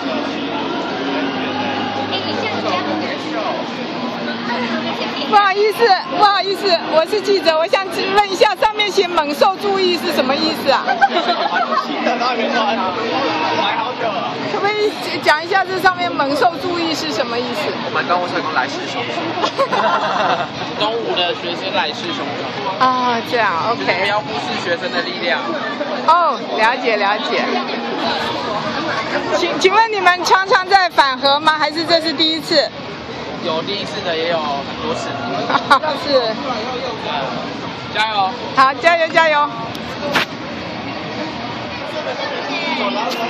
不好意思，不好意思，我是记者，我想问一下，上面写猛兽注意是什么意思啊？可不可以讲一下这上面猛兽注意是什么意思？ 我们动物社工来势汹汹，东吴的学生来势汹汹。 啊，这样 ，OK。 不要忽视学生的力量。 哦，了解了解。请问你们常常在反核吗？还是这是第一次？ 有第一次的，也有很多次。 是。 加油！ 好，加油加油！